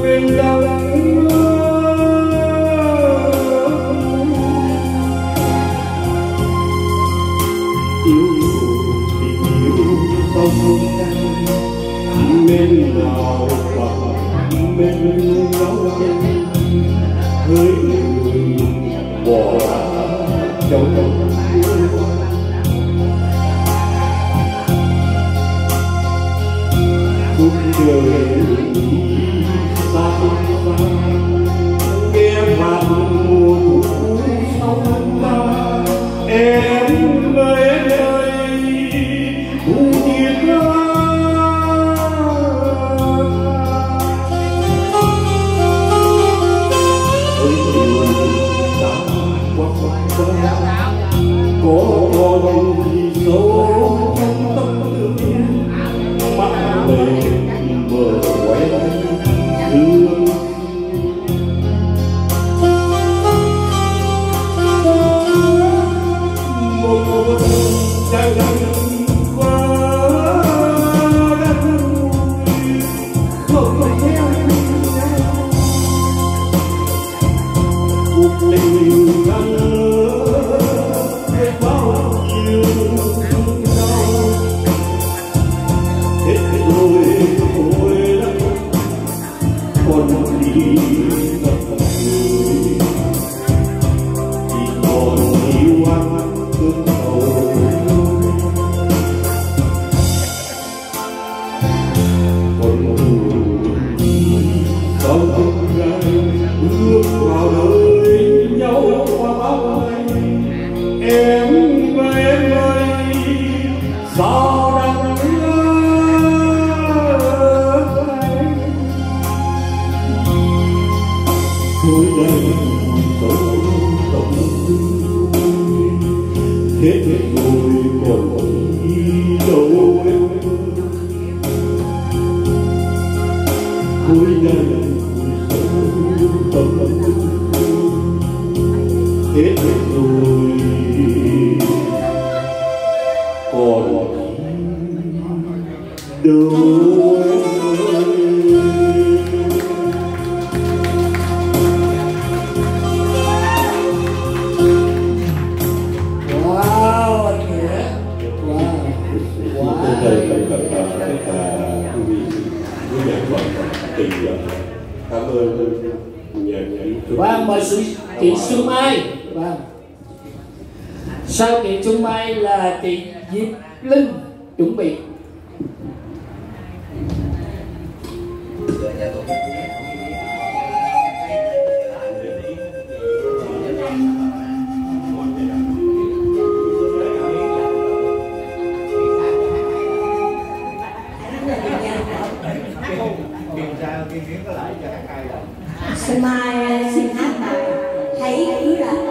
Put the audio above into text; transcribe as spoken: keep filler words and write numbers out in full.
mình đang bên nào bằng bên nhau hỡi người bỏ trong khúc trời xa xa nghe vang mùa thu sông ta em ơi ơi thu nhiệt có con gì sâu trong tâm tư mắt lệ mở quay thương một trái tim qua đất núi không theo cuộc tình đang cuối đời sâu tâm hết rồi còn đi đâu em cuối đời sâu tâm hết rồi còn đâu cảm ơn nhà nhạc. Vâng, mời chị Xuân Mai. Vâng. Sau chị Xuân Mai là chị Diệp Linh chuẩn bị. Xuân Mai xin hát bài Hãy Cứ Lại.